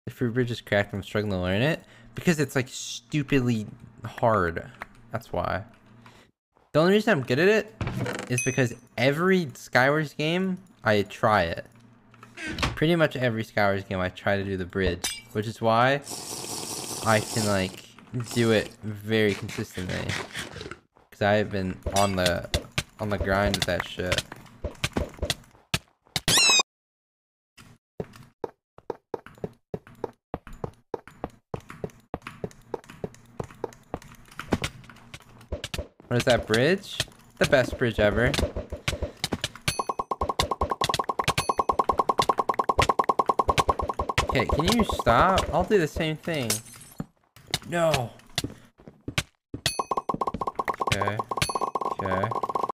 The fruit bridge is cracked. I'm struggling to learn it because it's like stupidly hard. That's why. The only reason I'm good at it is because every Skywars game I try it. Pretty much every Skywars game I try to do the bridge, which is why I can like do it very consistently. Cause I've been on the grind with that shit. What is that bridge? The best bridge ever. Okay, can you stop? I'll do the same thing. No.